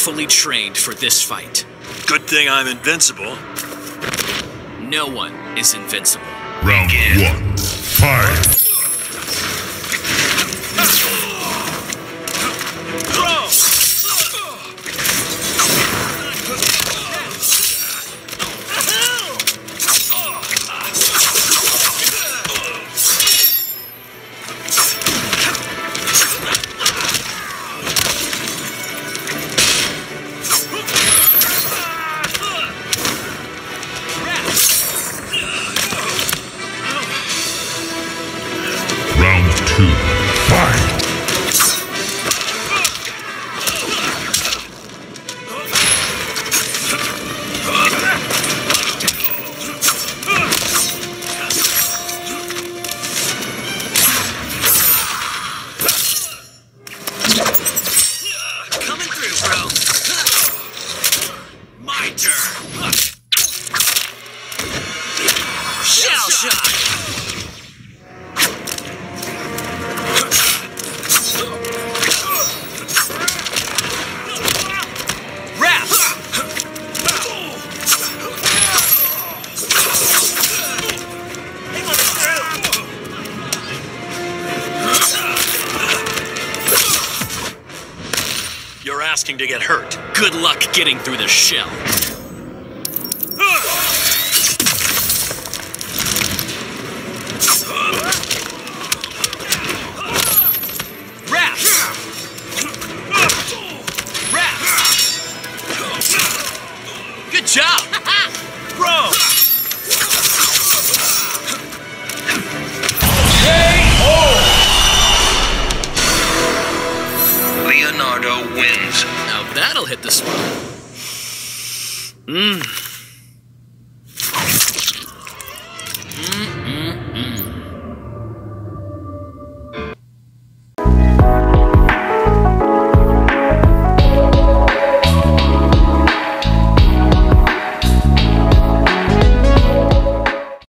fully trained for this fight. Good thing I'm invincible. No one is invincible. Round 1. Fight! Round 2. Fight! Coming through, bro. My turn. Shell shock. Wrap. You're asking to get hurt. Good luck getting through the shell. Wrap. Wrap. Good job. Bro! Leonardo wins. Now that'll hit the spot.